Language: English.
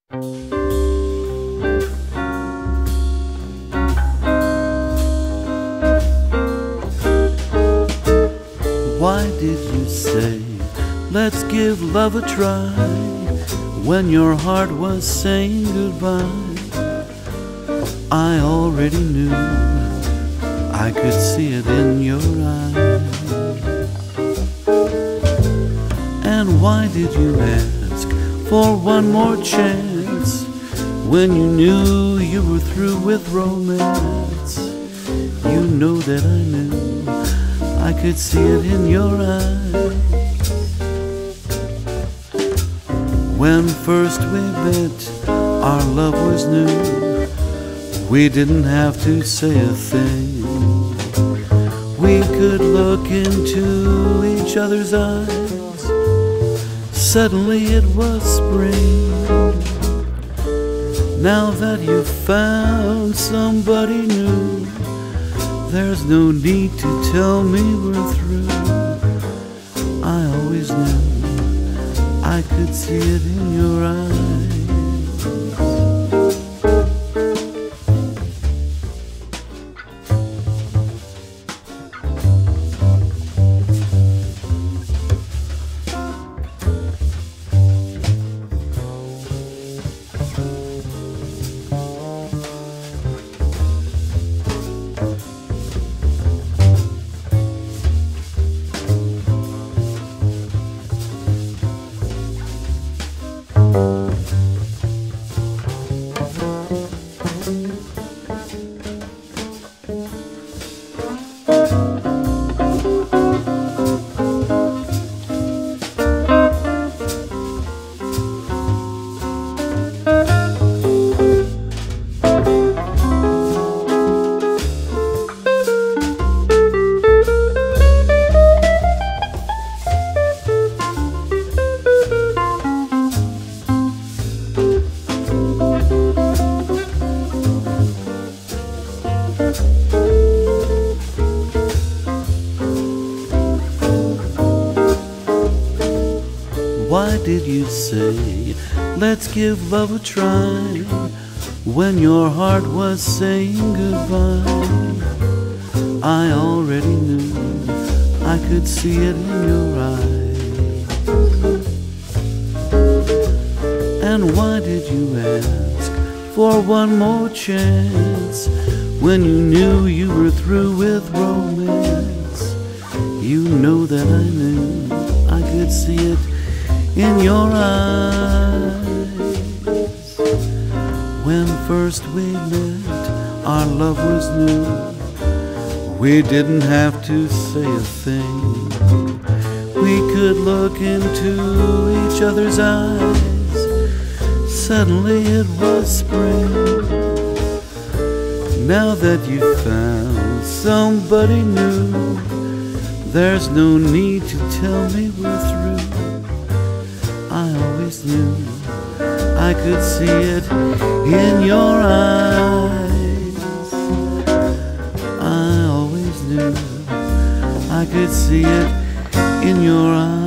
Why did you say, let's give love a try, when your heart was saying goodbye? I already knew, I could see it in your eyes. And why did you ask for one more chance, when you knew you were through with romance? You know that I knew, I could see it in your eyes. When first we met, our love was new. We didn't have to say a thing. We could look into each other's eyes. Suddenly it was spring. Now that you've found somebody new, there's no need to tell me we're through. I always knew, I could see it in your eyes. Why did you say, let's give love a try, when your heart was saying goodbye? I already knew, I could see it in your eyes. And why did you ask for one more chance, when you knew you were through with romance? You know that I knew, I could see it in your eyes. When first we met, our love was new. We didn't have to say a thing. We could look into each other's eyes. Suddenly it was spring. Now that you found somebody new, there's no need to tell me we're through. I always knew, I could see it in your eyes. I always knew, I could see it in your eyes.